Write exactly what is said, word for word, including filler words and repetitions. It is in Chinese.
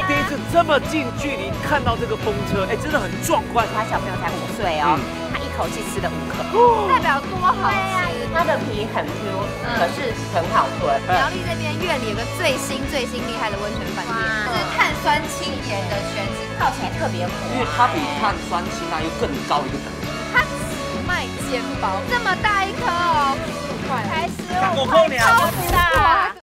第一次这么近距离看到这个风车，哎，真的很壮观。 他小朋友才五岁哦，他一口气吃了五颗，代表多好吃。它的皮很 Q， 可是很好吞。 苗栗这边院里有个最新最新厉害的温泉饭店，是碳酸氢盐的全脂， 泡起来特别火， 因为它比碳酸氢钠又更高一个等级。 它只卖煎包，这么大一颗哦，十五块，才十五块， 我扣你啊！ 超大。